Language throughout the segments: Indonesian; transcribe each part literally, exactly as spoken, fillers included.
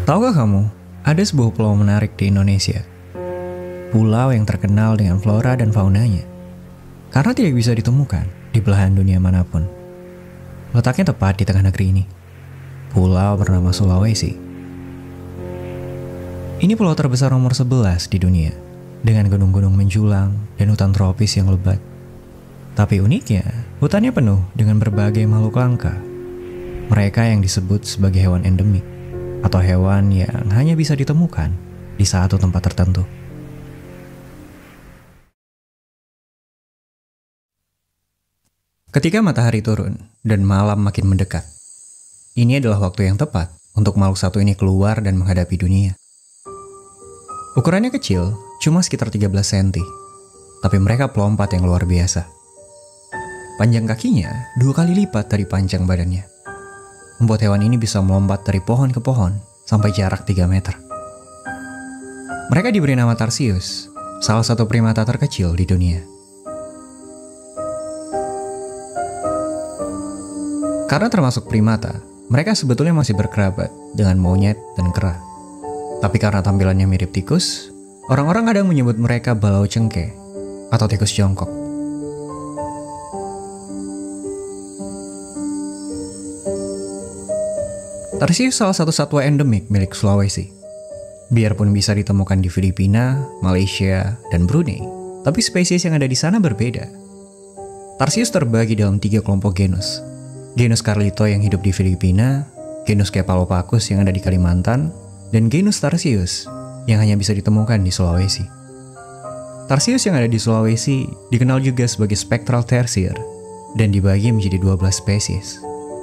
Tahukah kamu, ada sebuah pulau menarik di Indonesia. Pulau yang terkenal dengan flora dan faunanya. Karena tidak bisa ditemukan di belahan dunia manapun. Letaknya tepat di tengah negeri ini. Pulau bernama Sulawesi. Ini pulau terbesar nomor sebelas di dunia, dengan gunung-gunung menjulang dan hutan tropis yang lebat. Tapi uniknya, hutannya penuh dengan berbagai makhluk langka. Mereka yang disebut sebagai hewan endemik, atau hewan yang hanya bisa ditemukan di satu tempat tertentu. Ketika matahari turun dan malam makin mendekat, ini adalah waktu yang tepat untuk makhluk satu ini keluar dan menghadapi dunia. Ukurannya kecil, cuma sekitar tiga belas sentimeter, tapi mereka pelompat yang luar biasa. Panjang kakinya dua kali lipat dari panjang badannya, membuat hewan ini bisa melompat dari pohon ke pohon sampai jarak tiga meter. Mereka diberi nama Tarsius, salah satu primata terkecil di dunia. Karena termasuk primata, mereka sebetulnya masih berkerabat dengan monyet dan kera. Tapi karena tampilannya mirip tikus, orang-orang kadang menyebut mereka balau cengkeh atau tikus jongkok. Tarsius salah satu satwa endemik milik Sulawesi. Biarpun bisa ditemukan di Filipina, Malaysia, dan Brunei, tapi spesies yang ada di sana berbeda. Tarsius terbagi dalam tiga kelompok genus. Genus Carlito yang hidup di Filipina, genus Cephalopacus yang ada di Kalimantan, dan genus Tarsius yang hanya bisa ditemukan di Sulawesi. Tarsius yang ada di Sulawesi dikenal juga sebagai spectral tarsier dan dibagi menjadi dua belas spesies.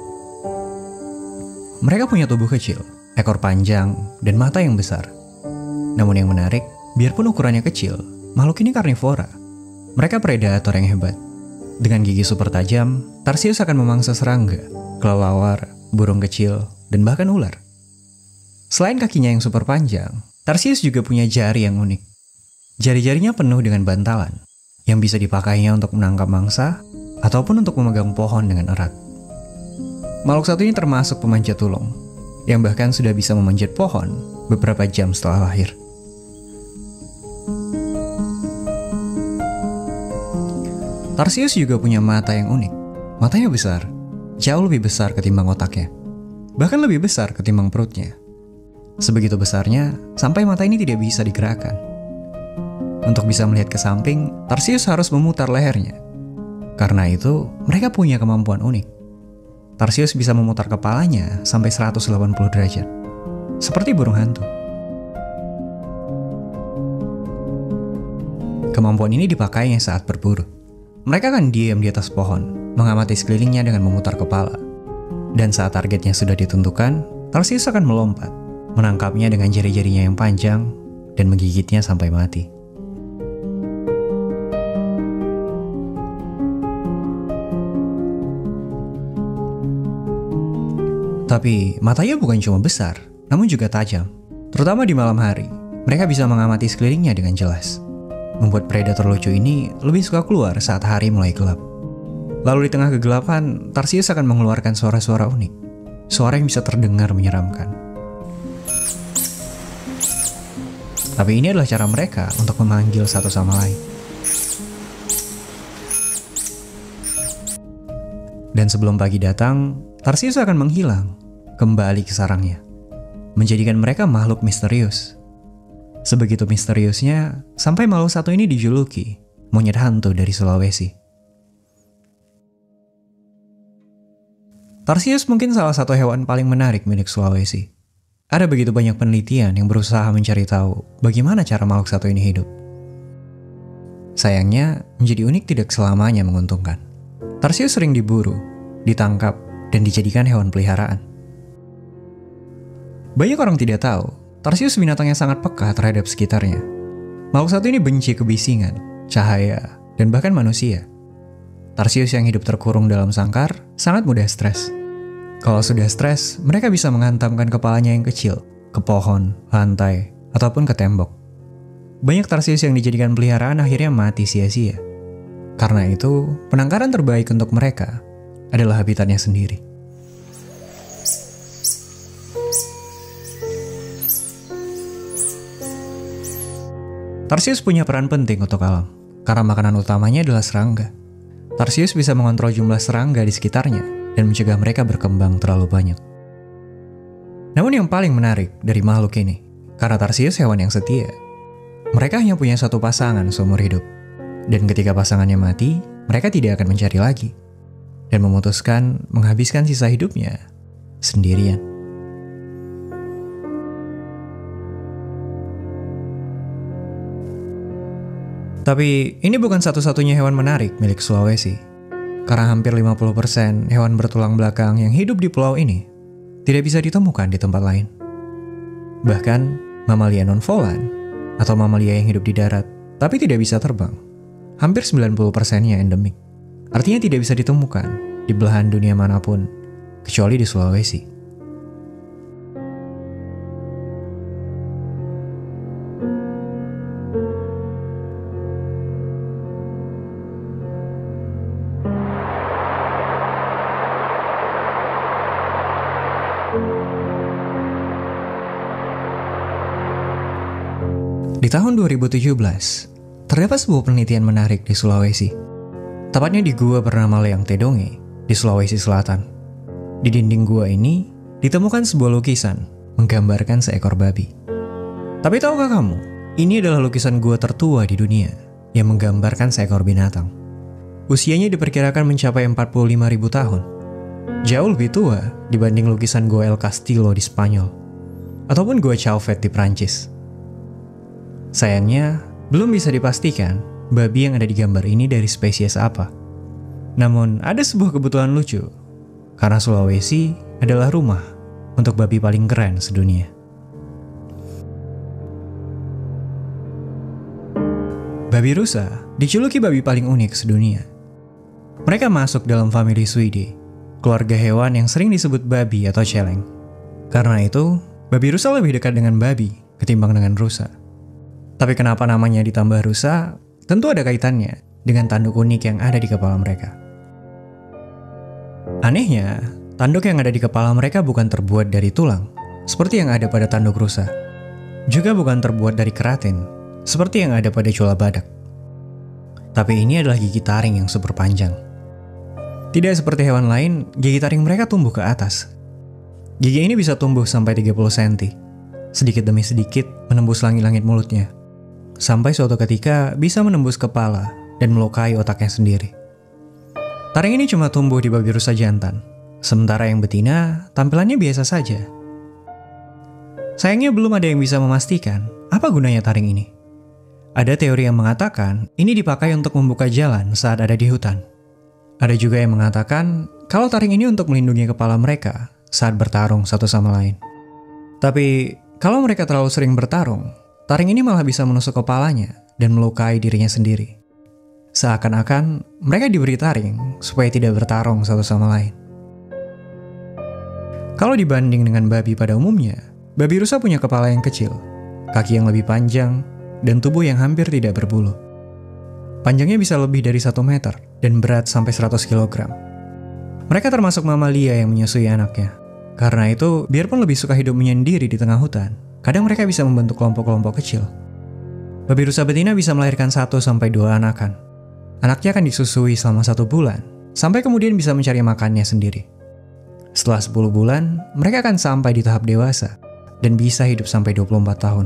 Mereka punya tubuh kecil, ekor panjang, dan mata yang besar. Namun yang menarik, biarpun ukurannya kecil, makhluk ini karnivora. Mereka predator yang hebat. Dengan gigi super tajam, Tarsius akan memangsa serangga, kelelawar, burung kecil, dan bahkan ular. Selain kakinya yang super panjang, Tarsius juga punya jari yang unik. Jari-jarinya penuh dengan bantalan, yang bisa dipakainya untuk menangkap mangsa, ataupun untuk memegang pohon dengan erat. Makhluk satu ini termasuk pemanjat tulung, yang bahkan sudah bisa memanjat pohon beberapa jam setelah lahir. Tarsius juga punya mata yang unik. Matanya besar, jauh lebih besar ketimbang otaknya. Bahkan lebih besar ketimbang perutnya. Sebegitu besarnya, sampai mata ini tidak bisa digerakkan. Untuk bisa melihat ke samping, Tarsius harus memutar lehernya. Karena itu, mereka punya kemampuan unik. Tarsius bisa memutar kepalanya sampai seratus delapan puluh derajat. Seperti burung hantu. Kemampuan ini dipakainya saat berburu. Mereka akan diam di atas pohon, mengamati sekelilingnya dengan memutar kepala. Dan saat targetnya sudah ditentukan, Tarsius akan melompat, menangkapnya dengan jari-jarinya yang panjang, dan menggigitnya sampai mati. Tapi matanya bukan cuma besar, namun juga tajam. Terutama di malam hari, mereka bisa mengamati sekelilingnya dengan jelas. Membuat predator lucu ini lebih suka keluar saat hari mulai gelap. Lalu di tengah kegelapan, Tarsius akan mengeluarkan suara-suara unik. Suara yang bisa terdengar menyeramkan. Tapi ini adalah cara mereka untuk memanggil satu sama lain. Dan sebelum pagi datang, Tarsius akan menghilang, kembali ke sarangnya, menjadikan mereka makhluk misterius. Sebegitu misteriusnya, sampai makhluk satu ini dijuluki monyet hantu dari Sulawesi. Tarsius mungkin salah satu hewan paling menarik milik Sulawesi. Ada begitu banyak penelitian yang berusaha mencari tahu bagaimana cara makhluk satu ini hidup. Sayangnya, menjadi unik tidak selamanya menguntungkan. Tarsius sering diburu, ditangkap, dan dijadikan hewan peliharaan. Banyak orang tidak tahu, Tarsius binatang yang sangat peka terhadap sekitarnya. Makhluk satu ini benci kebisingan, cahaya, dan bahkan manusia. Tarsius yang hidup terkurung dalam sangkar sangat mudah stres. Kalau sudah stres, mereka bisa menghantamkan kepalanya yang kecil ke pohon, lantai, ataupun ke tembok. Banyak Tarsius yang dijadikan peliharaan akhirnya mati sia-sia. Karena itu, penangkaran terbaik untuk mereka adalah habitatnya sendiri. Tarsius punya peran penting untuk alam, karena makanan utamanya adalah serangga. Tarsius bisa mengontrol jumlah serangga di sekitarnya dan mencegah mereka berkembang terlalu banyak. Namun yang paling menarik dari makhluk ini, karena Tarsius hewan yang setia, mereka hanya punya satu pasangan seumur hidup. Dan ketika pasangannya mati, mereka tidak akan mencari lagi dan memutuskan menghabiskan sisa hidupnya sendirian. Tapi ini bukan satu-satunya hewan menarik milik Sulawesi. Karena hampir lima puluh persen hewan bertulang belakang yang hidup di pulau ini tidak bisa ditemukan di tempat lain. Bahkan mamalia non-volan atau mamalia yang hidup di darat tapi tidak bisa terbang, hampir sembilan puluh persennya endemik. Artinya tidak bisa ditemukan di belahan dunia manapun kecuali di Sulawesi. Di tahun dua ribu tujuh belas, terdapat sebuah penelitian menarik di Sulawesi. Tepatnya di gua bernama Leang Tedonge di Sulawesi Selatan. Di dinding gua ini ditemukan sebuah lukisan menggambarkan seekor babi. Tapi tahukah kamu, ini adalah lukisan gua tertua di dunia yang menggambarkan seekor binatang. Usianya diperkirakan mencapai empat puluh lima ribu tahun. Jauh lebih tua dibanding lukisan gua El Castillo di Spanyol ataupun gua Chauvet di Prancis. Sayangnya, belum bisa dipastikan babi yang ada di gambar ini dari spesies apa. Namun, ada sebuah kebetulan lucu, karena Sulawesi adalah rumah untuk babi paling keren sedunia. Babi rusa dijuluki babi paling unik sedunia. Mereka masuk dalam famili Suidae, keluarga hewan yang sering disebut babi atau celeng. Karena itu, babi rusa lebih dekat dengan babi ketimbang dengan rusa. Tapi kenapa namanya ditambah rusa? Tentu ada kaitannya dengan tanduk unik yang ada di kepala mereka. Anehnya, tanduk yang ada di kepala mereka bukan terbuat dari tulang, seperti yang ada pada tanduk rusa. Juga bukan terbuat dari keratin, seperti yang ada pada cula badak. Tapi ini adalah gigi taring yang super panjang. Tidak seperti hewan lain, gigi taring mereka tumbuh ke atas. Gigi ini bisa tumbuh sampai tiga puluh sentimeter, sedikit demi sedikit menembus langit-langit mulutnya. Sampai suatu ketika bisa menembus kepala dan melukai otaknya sendiri. Taring ini cuma tumbuh di babi rusa jantan, sementara yang betina tampilannya biasa saja. Sayangnya belum ada yang bisa memastikan apa gunanya taring ini. Ada teori yang mengatakan ini dipakai untuk membuka jalan saat ada di hutan. Ada juga yang mengatakan kalau taring ini untuk melindungi kepala mereka saat bertarung satu sama lain. Tapi kalau mereka terlalu sering bertarung, taring ini malah bisa menusuk kepalanya dan melukai dirinya sendiri. Seakan-akan mereka diberi taring supaya tidak bertarung satu sama lain. Kalau dibanding dengan babi pada umumnya, babi rusa punya kepala yang kecil, kaki yang lebih panjang, dan tubuh yang hampir tidak berbulu. Panjangnya bisa lebih dari satu meter dan berat sampai seratus kilogram. Mereka termasuk mamalia yang menyusui anaknya. Karena itu, biarpun lebih suka hidup menyendiri di tengah hutan, kadang mereka bisa membentuk kelompok-kelompok kecil. Babi rusa betina bisa melahirkan satu sampai dua anakan. Anaknya akan disusui selama satu bulan, sampai kemudian bisa mencari makannya sendiri. Setelah sepuluh bulan, mereka akan sampai di tahap dewasa, dan bisa hidup sampai dua puluh empat tahun.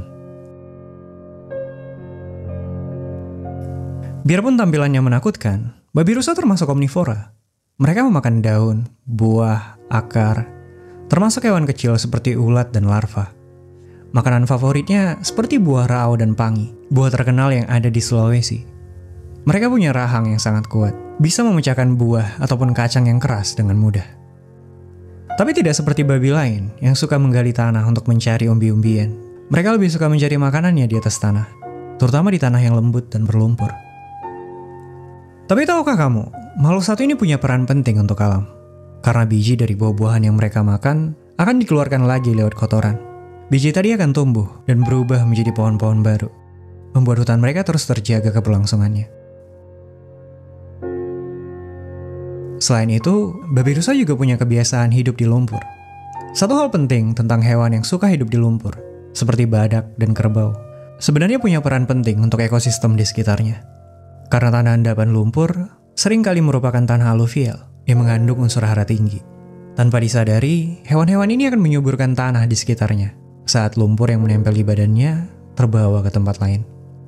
Biarpun tampilannya menakutkan, babi rusa termasuk omnivora. Mereka memakan daun, buah, akar, termasuk hewan kecil seperti ulat dan larva. Makanan favoritnya seperti buah rao dan pangi, buah terkenal yang ada di Sulawesi. Mereka punya rahang yang sangat kuat, bisa memecahkan buah ataupun kacang yang keras dengan mudah. Tapi tidak seperti babi lain yang suka menggali tanah untuk mencari umbi-umbian. Mereka lebih suka mencari makanannya di atas tanah, terutama di tanah yang lembut dan berlumpur. Tapi tahukah kamu, makhluk satu ini punya peran penting untuk alam. Karena biji dari buah-buahan yang mereka makan akan dikeluarkan lagi lewat kotoran. Biji tadi akan tumbuh dan berubah menjadi pohon-pohon baru, membuat hutan mereka terus terjaga keberlangsungannya. Selain itu, babi rusa juga punya kebiasaan hidup di lumpur. Satu hal penting tentang hewan yang suka hidup di lumpur, seperti badak dan kerbau, sebenarnya punya peran penting untuk ekosistem di sekitarnya. Karena tanah endapan lumpur seringkali merupakan tanah aluvial yang mengandung unsur hara tinggi. Tanpa disadari, hewan-hewan ini akan menyuburkan tanah di sekitarnya saat lumpur yang menempel di badannya terbawa ke tempat lain.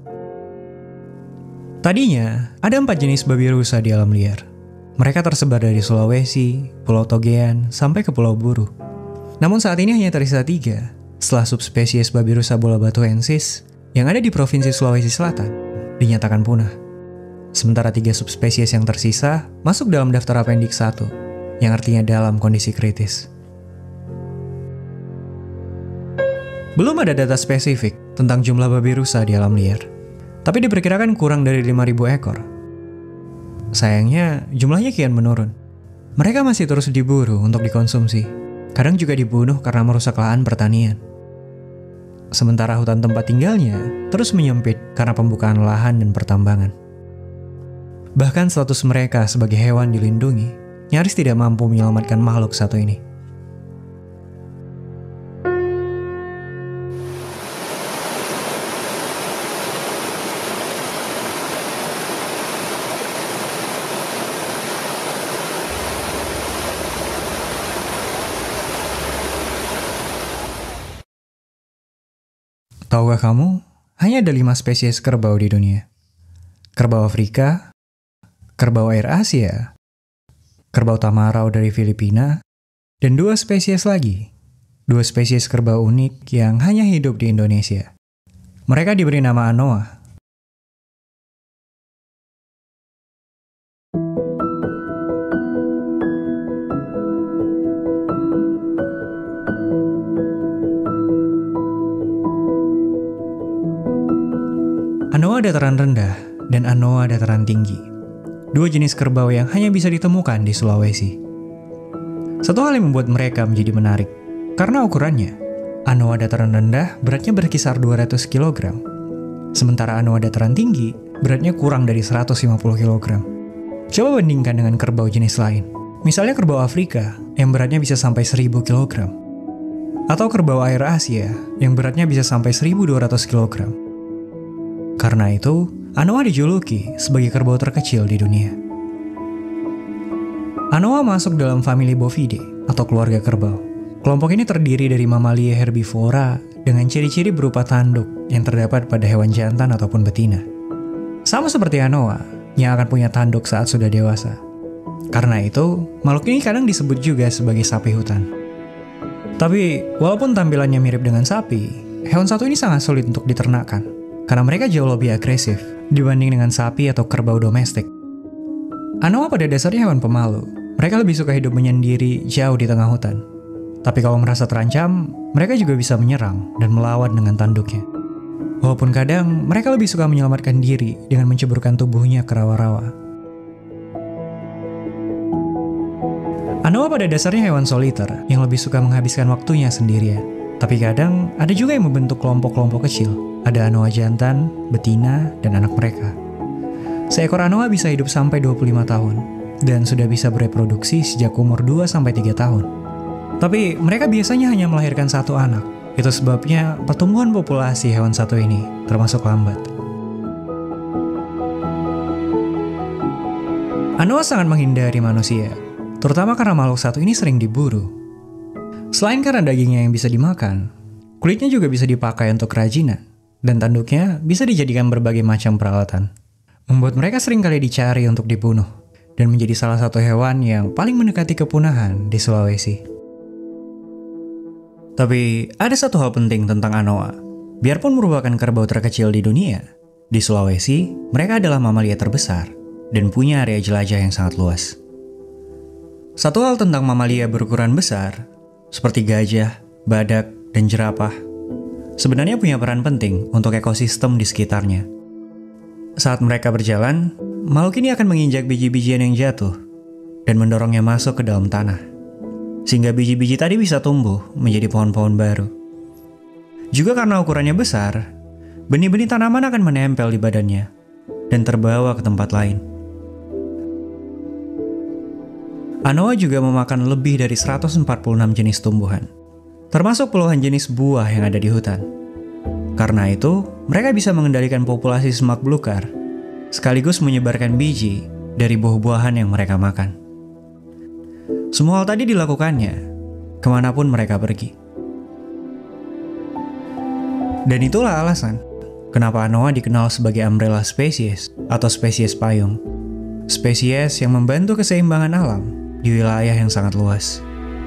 Tadinya, ada empat jenis babi rusa di alam liar. Mereka tersebar dari Sulawesi, Pulau Togean, sampai ke Pulau Buru. Namun saat ini hanya tersisa tiga, setelah subspesies babi rusa bola batuensis yang ada di Provinsi Sulawesi Selatan dinyatakan punah. Sementara tiga subspesies yang tersisa masuk dalam daftar Appendix satu, yang artinya dalam kondisi kritis. Belum ada data spesifik tentang jumlah babi rusa di alam liar, tapi diperkirakan kurang dari lima ribu ekor. Sayangnya, jumlahnya kian menurun. Mereka masih terus diburu untuk dikonsumsi, kadang juga dibunuh karena merusak lahan pertanian. Sementara hutan tempat tinggalnya terus menyempit karena pembukaan lahan dan pertambangan. Bahkan status mereka sebagai hewan dilindungi nyaris tidak mampu menyelamatkan makhluk satu ini. Tahukah kamu, hanya ada lima spesies kerbau di dunia. Kerbau Afrika, kerbau air Asia, kerbau tamarau dari Filipina, dan dua spesies lagi. Dua spesies kerbau unik yang hanya hidup di Indonesia. Mereka diberi nama anoa. Anoa dataran rendah dan anoa dataran tinggi. Dua jenis kerbau yang hanya bisa ditemukan di Sulawesi. Satu hal yang membuat mereka menjadi menarik, karena ukurannya. Anoa dataran rendah beratnya berkisar dua ratus kilogram, sementara anoa dataran tinggi beratnya kurang dari seratus lima puluh kilogram. Coba bandingkan dengan kerbau jenis lain. Misalnya kerbau Afrika yang beratnya bisa sampai seribu kilogram. Atau kerbau air Asia yang beratnya bisa sampai seribu dua ratus kilogram. Karena itu, anoa dijuluki sebagai kerbau terkecil di dunia. Anoa masuk dalam famili Bovidae atau keluarga kerbau. Kelompok ini terdiri dari mamalia herbivora dengan ciri-ciri berupa tanduk yang terdapat pada hewan jantan ataupun betina. Sama seperti anoa yang akan punya tanduk saat sudah dewasa. Karena itu, makhluk ini kadang disebut juga sebagai sapi hutan. Tapi, walaupun tampilannya mirip dengan sapi, hewan satu ini sangat sulit untuk diternakkan. Karena mereka jauh lebih agresif dibanding dengan sapi atau kerbau domestik. Anoa pada dasarnya hewan pemalu. Mereka lebih suka hidup menyendiri jauh di tengah hutan. Tapi kalau merasa terancam, mereka juga bisa menyerang dan melawan dengan tanduknya. Walaupun kadang mereka lebih suka menyelamatkan diri dengan menceburkan tubuhnya ke rawa-rawa. Anoa pada dasarnya hewan soliter yang lebih suka menghabiskan waktunya sendirian. Tapi kadang ada juga yang membentuk kelompok-kelompok kecil. Ada anoa jantan, betina, dan anak mereka. Seekor anoa bisa hidup sampai dua puluh lima tahun dan sudah bisa bereproduksi sejak umur dua sampai tiga tahun. Tapi mereka biasanya hanya melahirkan satu anak. Itu sebabnya pertumbuhan populasi hewan satu ini termasuk lambat. Anoa sangat menghindari manusia, terutama karena makhluk satu ini sering diburu. Selain karena dagingnya yang bisa dimakan, kulitnya juga bisa dipakai untuk kerajinan. Dan tanduknya bisa dijadikan berbagai macam peralatan. Membuat mereka sering kali dicari untuk dibunuh. Dan menjadi salah satu hewan yang paling mendekati kepunahan di Sulawesi. Tapi ada satu hal penting tentang anoa. Biarpun merupakan kerbau terkecil di dunia, di Sulawesi mereka adalah mamalia terbesar dan punya area jelajah yang sangat luas. Satu hal tentang mamalia berukuran besar, seperti gajah, badak, dan jerapah, sebenarnya punya peran penting untuk ekosistem di sekitarnya. Saat mereka berjalan, makhluk ini akan menginjak biji-bijian yang jatuh dan mendorongnya masuk ke dalam tanah. Sehingga biji-biji tadi bisa tumbuh menjadi pohon-pohon baru. Juga karena ukurannya besar, benih-benih tanaman akan menempel di badannya dan terbawa ke tempat lain. Anoa juga memakan lebih dari seratus empat puluh enam jenis tumbuhan, termasuk puluhan jenis buah yang ada di hutan. Karena itu, mereka bisa mengendalikan populasi semak belukar, sekaligus menyebarkan biji dari buah-buahan yang mereka makan. Semua hal tadi dilakukannya, kemanapun mereka pergi. Dan itulah alasan kenapa Anoa dikenal sebagai umbrella species atau spesies payung. Spesies yang membantu keseimbangan alam di wilayah yang sangat luas.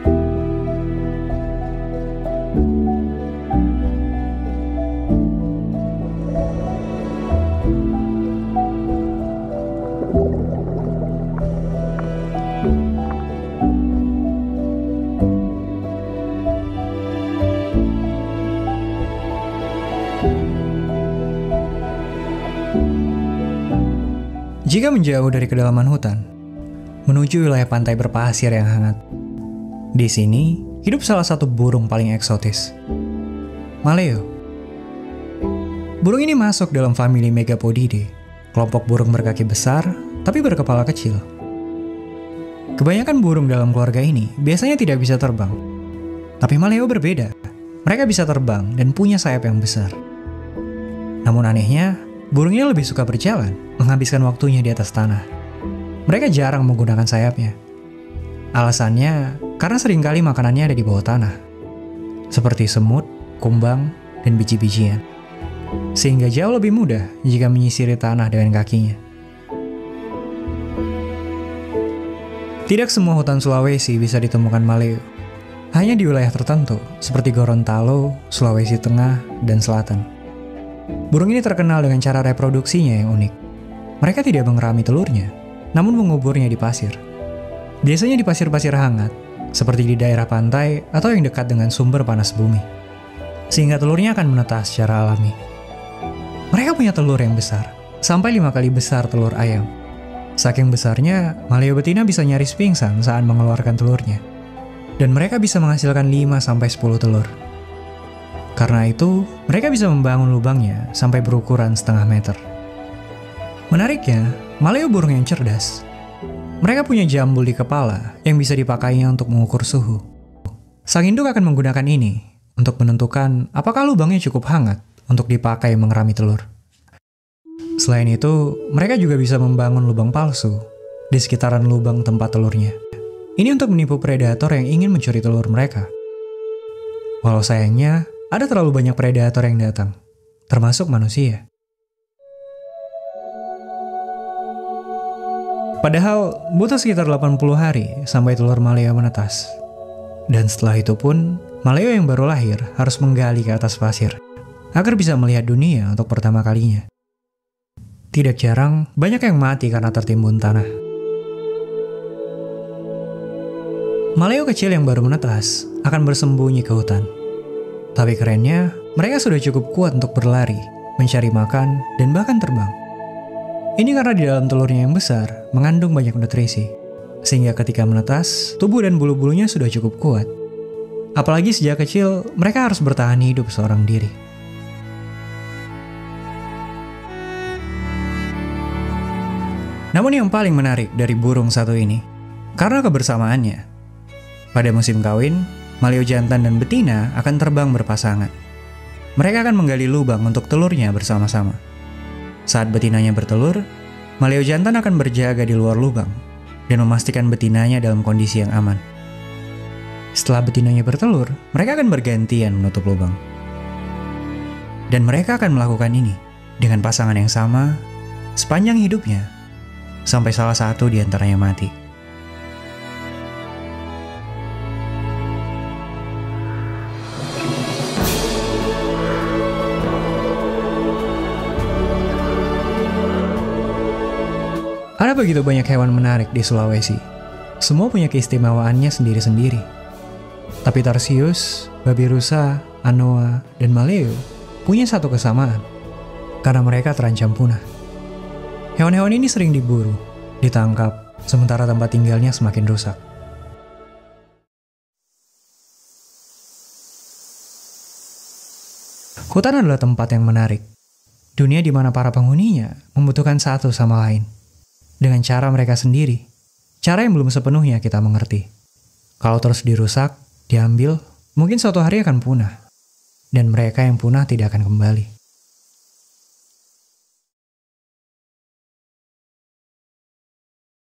Jika menjauh dari kedalaman hutan, menuju wilayah pantai berpasir yang hangat. Di sini, hidup salah satu burung paling eksotis, Maleo. Burung ini masuk dalam famili Megapodidae, kelompok burung berkaki besar tapi berkepala kecil. Kebanyakan burung dalam keluarga ini biasanya tidak bisa terbang. Tapi Maleo berbeda. Mereka bisa terbang dan punya sayap yang besar. Namun anehnya, burungnya lebih suka berjalan, menghabiskan waktunya di atas tanah. Mereka jarang menggunakan sayapnya. Alasannya, karena seringkali makanannya ada di bawah tanah. Seperti semut, kumbang, dan biji-bijian. Sehingga jauh lebih mudah jika menyisiri tanah dengan kakinya. Tidak semua hutan Sulawesi bisa ditemukan Maleo. Hanya di wilayah tertentu, seperti Gorontalo, Sulawesi Tengah, dan Selatan. Burung ini terkenal dengan cara reproduksinya yang unik. Mereka tidak mengerami telurnya, namun menguburnya di pasir. Biasanya di pasir-pasir hangat, seperti di daerah pantai atau yang dekat dengan sumber panas bumi. Sehingga telurnya akan menetas secara alami. Mereka punya telur yang besar, sampai lima kali besar telur ayam. Saking besarnya, Maleo betina bisa nyaris pingsan saat mengeluarkan telurnya. Dan mereka bisa menghasilkan lima sampai sepuluh telur. Karena itu, mereka bisa membangun lubangnya sampai berukuran setengah meter. Menariknya, Maleo burung yang cerdas. Mereka punya jambul di kepala yang bisa dipakainya untuk mengukur suhu. Sang induk akan menggunakan ini untuk menentukan apakah lubangnya cukup hangat untuk dipakai mengerami telur. Selain itu, mereka juga bisa membangun lubang palsu di sekitaran lubang tempat telurnya. Ini untuk menipu predator yang ingin mencuri telur mereka. Walau sayangnya, ada terlalu banyak predator yang datang, termasuk manusia. Padahal, butuh sekitar delapan puluh hari sampai telur Maleo menetas. Dan setelah itu pun, Maleo yang baru lahir harus menggali ke atas pasir, agar bisa melihat dunia untuk pertama kalinya. Tidak jarang, banyak yang mati karena tertimbun tanah. Maleo kecil yang baru menetas akan bersembunyi ke hutan. Tapi kerennya, mereka sudah cukup kuat untuk berlari, mencari makan, dan bahkan terbang. Ini karena di dalam telurnya yang besar mengandung banyak nutrisi, sehingga ketika menetas, tubuh dan bulu-bulunya sudah cukup kuat. Apalagi sejak kecil, mereka harus bertahan hidup seorang diri. Namun yang paling menarik dari burung satu ini, karena kebersamaannya. Pada musim kawin, Maleo jantan dan betina akan terbang berpasangan. Mereka akan menggali lubang untuk telurnya bersama-sama. Saat betinanya bertelur, Maleo jantan akan berjaga di luar lubang dan memastikan betinanya dalam kondisi yang aman. Setelah betinanya bertelur, mereka akan bergantian menutup lubang. Dan mereka akan melakukan ini dengan pasangan yang sama sepanjang hidupnya, sampai salah satu di antaranya mati. Ada begitu banyak hewan menarik di Sulawesi. Semua punya keistimewaannya sendiri-sendiri. Tapi Tarsius, babi rusa, Anoa, dan Maleo punya satu kesamaan. Karena mereka terancam punah. Hewan-hewan ini sering diburu, ditangkap, sementara tempat tinggalnya semakin rusak. Hutan adalah tempat yang menarik. Dunia di mana para penghuninya membutuhkan satu sama lain. Dengan cara mereka sendiri. Cara yang belum sepenuhnya kita mengerti. Kalau terus dirusak, diambil, mungkin suatu hari akan punah. Dan mereka yang punah tidak akan kembali.